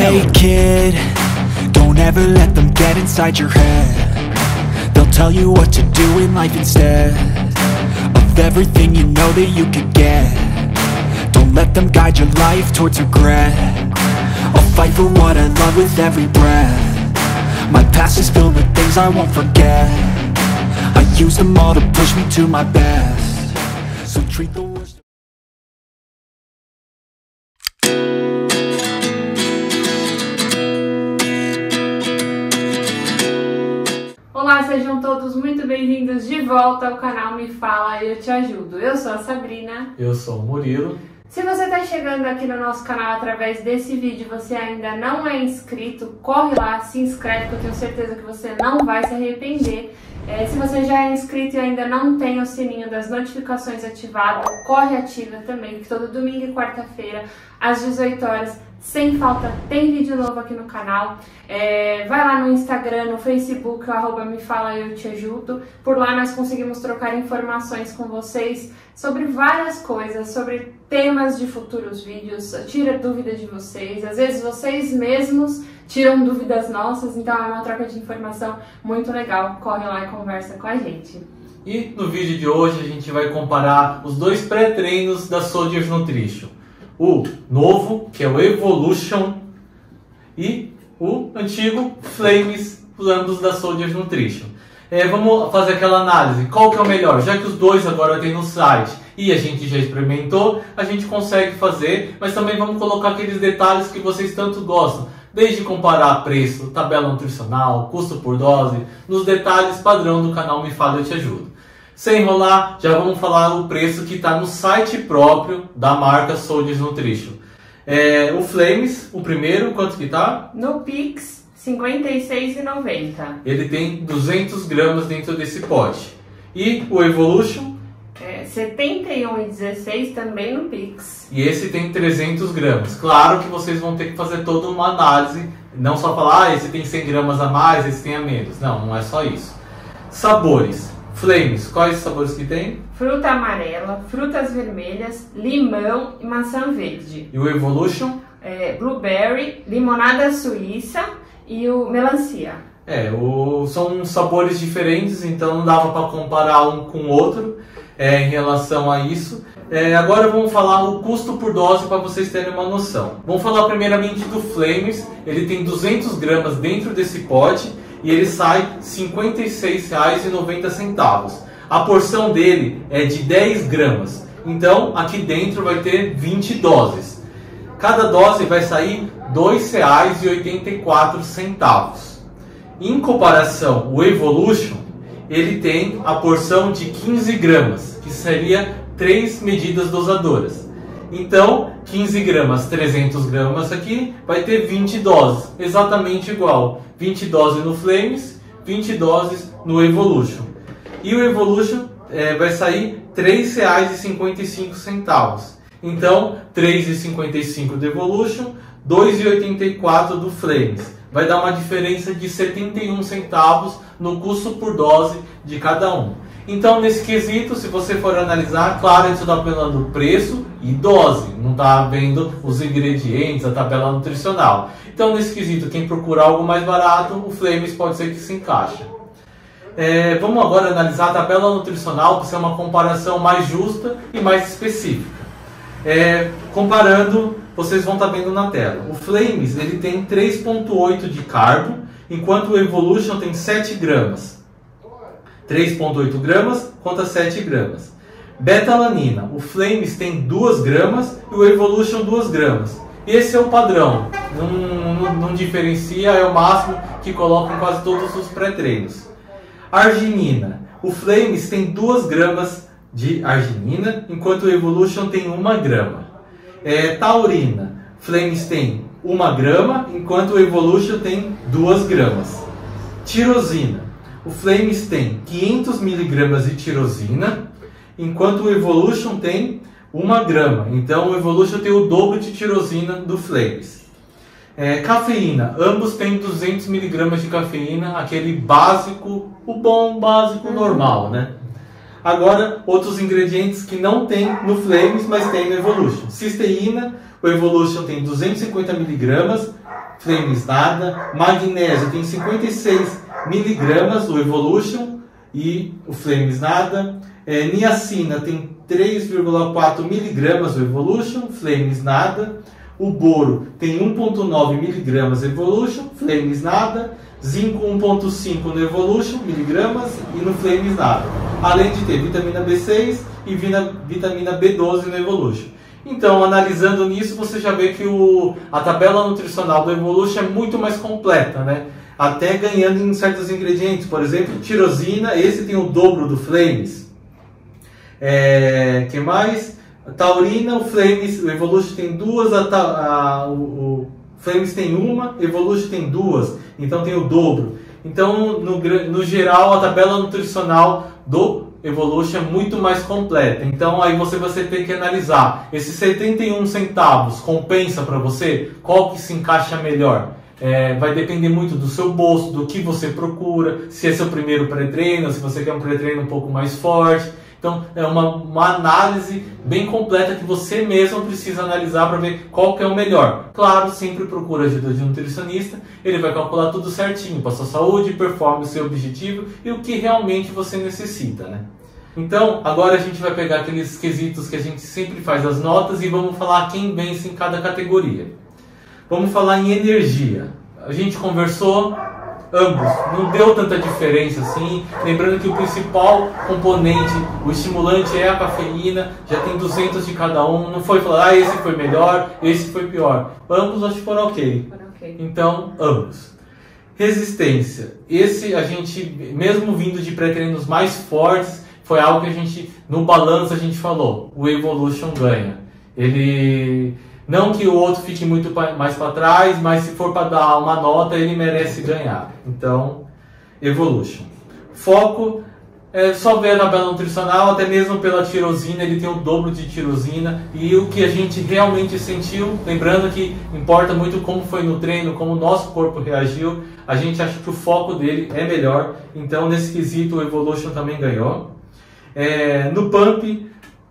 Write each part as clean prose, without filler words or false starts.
Hey kid, don't ever let them get inside your head. They'll tell you what to do in life instead of everything you know that you could get. Don't let them guide your life towards regret. I'll fight for what I love with every breath. My past is filled with things I won't forget. I use them all to push me to my best. So treat the worst. Olá, sejam todos muito bem-vindos de volta ao canal Me Fala, Eu Te Ajudo. Eu sou a Sabrina. Eu sou o Murilo. Se você está chegando aqui no nosso canal através desse vídeo, você ainda não é inscrito, corre lá, se inscreve, que eu tenho certeza que você não vai se arrepender. Se você já é inscrito e ainda não tem o sininho das notificações ativado, corre, ativa também, que todo domingo e quarta-feira, às 18 horas, sem falta, tem vídeo novo aqui no canal. Vai lá no Instagram, no Facebook, @Me Fala Eu Te Ajudo. Por lá nós conseguimos trocar informações com vocês sobre várias coisas, sobre temas de futuros vídeos, tira dúvida de vocês, às vezes vocês mesmos tiram dúvidas nossas, então é uma troca de informação muito legal. Corre lá e conversa com a gente. E no vídeo de hoje a gente vai comparar os dois pré-treinos da Soldiers Nutrition. O novo, que é o Evolution, e o antigo Flames, ambos da Soldiers Nutrition. Vamos fazer aquela análise, qual que é o melhor? Já que os dois agora tem no site e a gente já experimentou, a gente consegue fazer, mas também vamos colocar aqueles detalhes que vocês tanto gostam, desde comparar preço, tabela nutricional, custo por dose, nos detalhes padrão do canal Me Fala Eu Te Ajudo. Sem enrolar, já vamos falar o preço que está no site próprio da marca Soldiers Nutrition. O Flames, o primeiro, quanto que está? No Pix, R$ 56,90. Ele tem 200 gramas dentro desse pote. E o Evolution? R$ 71,16 também no Pix. E esse tem 300 gramas. Claro que vocês vão ter que fazer toda uma análise, não só falar, esse tem 100 gramas a mais, esse tem a menos. Não, não é só isso. Sabores. Flames, quais sabores que tem? Fruta amarela, frutas vermelhas, limão e maçã verde. E o Evolution? Blueberry, limonada suíça e o melancia. São sabores diferentes, então não dava para comparar um com o outro em relação a isso. Agora vamos falar o custo por dose para vocês terem uma noção. Vamos falar primeiramente do Flames. Ele tem 200 gramas dentro desse pote e ele sai R$ 56,90. A porção dele é de 10 gramas, então aqui dentro vai ter 20 doses. Cada dose vai sair R$ 2,84. Em comparação, o Evolution, ele tem a porção de 15 gramas, que seria 3 medidas dosadoras. Então, 15 gramas, 300 gramas aqui, vai ter 20 doses, exatamente igual. 20 doses no Flames, 20 doses no Evolution. E o Evolution vai sair R$ 3,55. Então, R$ 3,55 do Evolution, R$ 2,84 do Flames. Vai dar uma diferença de 71 centavos no custo por dose de cada um. Então, nesse quesito, se você for analisar, claro, isso está apelando preço e dose, não está vendo os ingredientes, a tabela nutricional. Então, nesse quesito, quem procura algo mais barato, o Flames pode ser que se encaixe. Vamos agora analisar a tabela nutricional para ser uma comparação mais justa e mais específica. Comparando, vocês vão estar vendo na tela. O Flames ele tem 3,8 de carbo, enquanto o Evolution tem 7 gramas. 3,8 gramas contra 7 gramas. Beta-alanina, o Flames tem 2 gramas e o Evolution 2 gramas. Esse é o padrão, não diferencia, é o máximo que colocam em quase todos os pré-treinos. Arginina, o Flames tem 2 gramas de arginina, enquanto o Evolution tem 1 grama. Taurina, Flames tem 1 grama, enquanto o Evolution tem 2 gramas. Tirosina, o Flames tem 500 mg de tirosina, enquanto o Evolution tem 1 grama. Então o Evolution tem o dobro de tirosina do Flames. Cafeína, ambos têm 200 mg de cafeína, aquele básico, o bom básico normal, né? Agora, outros ingredientes que não tem no Flames, mas tem no Evolution. Cisteína, o Evolution tem 250 mg, Flames nada. Magnésio tem 56 miligramas, o Evolution, e o Flames nada. Niacina tem 3,4 miligramas, o Evolution, Flames nada. O boro tem 1,9 miligramas, Evolution, Flames nada. Zinco 1,5 no Evolution, miligramas, e no Flames nada. Além de ter vitamina B6 e vitamina B12 no Evolution. Então, analisando nisso, você já vê que a tabela nutricional do Evolution é muito mais completa, né? Até ganhando em certos ingredientes. Por exemplo, tirosina, esse tem o dobro do Flames. Que mais? Taurina, o Evolution tem duas, o Flames tem uma, Evolution tem duas, então tem o dobro. Então, no geral, a tabela nutricional do Evolution é muito mais completa. Então aí você tem que analisar, esses 71 centavos compensa para você? Qual que se encaixa melhor? Vai depender muito do seu bolso, do que você procura, se é seu primeiro pré-treino, se você quer um pré-treino um pouco mais forte. Então é uma análise bem completa que você mesmo precisa analisar para ver qual que é o melhor. Claro, sempre procura ajuda de um nutricionista, ele vai calcular tudo certinho para sua saúde, performance, seu objetivo e o que realmente você necessita, né? Então, agora a gente vai pegar aqueles quesitos que a gente sempre faz as notas e vamos falar quem vence em cada categoria. Vamos falar em energia. A gente conversou, ambos, não deu tanta diferença assim. Lembrando que o principal componente, o estimulante é a cafeína, já tem 200 de cada um. Não foi falar, esse foi melhor, esse foi pior. Ambos acho que foram ok. Então, ambos. Resistência. Esse a gente, mesmo vindo de pré-treinos mais fortes, foi algo que a gente, no balanço a gente falou, o Evolution ganha. Ele, não que o outro fique muito mais para trás, mas se for para dar uma nota, ele merece ganhar. Então, Evolution. Foco, só ver a tabela nutricional, até mesmo pela tirosina, ele tem o dobro de tirosina. E o que a gente realmente sentiu, lembrando que importa muito como foi no treino, como o nosso corpo reagiu, a gente acha que o foco dele é melhor. Então, nesse quesito, o Evolution também ganhou. No pump,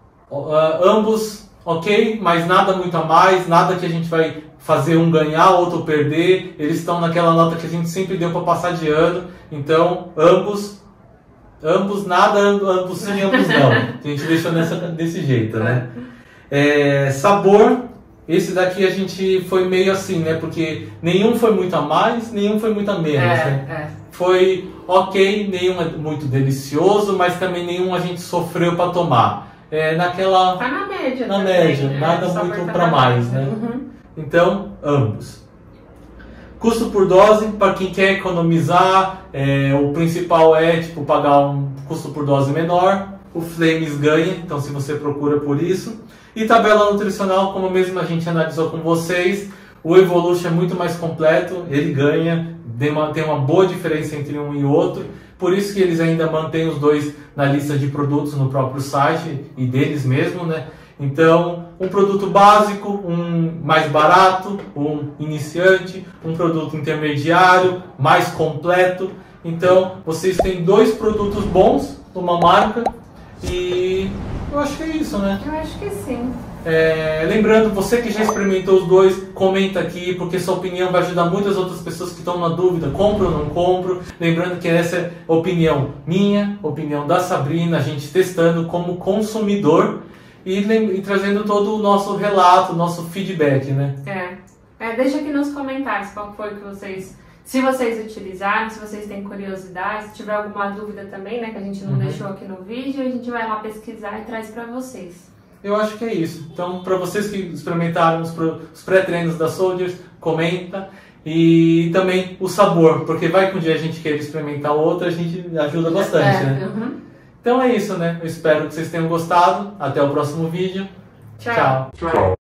ambos ok, mas nada muito a mais, nada que a gente vai fazer um ganhar, outro perder. Eles estão naquela nota que a gente sempre deu para passar de ano. Então, ambos nada, ambos sim, ambos não. A gente deixou desse jeito, né? Sabor, esse daqui a gente foi meio assim, né? Porque nenhum foi muito a mais, nenhum foi muito a menos, né? Foi ok, nenhum é muito delicioso, mas também nenhum a gente sofreu para tomar. Naquela... Tá na média. Na média, nada muito para mais, né? Uhum. Então, ambos. Custo por dose, para quem quer economizar, o principal é tipo pagar um custo por dose menor. O Flames ganha, então se você procura por isso. E tabela nutricional, como mesmo a gente analisou com vocês, o Evolution é muito mais completo, ele ganha, tem uma boa diferença entre um e outro. Por isso que eles ainda mantêm os dois na lista de produtos no próprio site e deles mesmo, né? Então, um produto básico, um mais barato, um iniciante, um produto intermediário, mais completo. Então, vocês têm dois produtos bons, uma marca, e eu acho que é isso, né? Eu acho que sim. Lembrando, você que já experimentou os dois, comenta aqui, porque sua opinião vai ajudar muitas outras pessoas que estão na dúvida, compro ou não compro. Lembrando que essa é opinião minha, opinião da Sabrina, a gente testando como consumidor e trazendo todo o nosso relato, nosso feedback, né? Deixa aqui nos comentários qual foi que vocês, se vocês utilizaram, se vocês têm curiosidade, se tiver alguma dúvida também, né, que a gente não deixou aqui no vídeo, a gente vai lá pesquisar e traz para vocês. Eu acho que é isso. Então, para vocês que experimentaram os pré-treinos da Soldiers, comenta. E também o sabor, porque vai que um dia a gente queira experimentar outra, a gente ajuda bastante, né? Então é isso, né? Eu espero que vocês tenham gostado. Até o próximo vídeo. Tchau.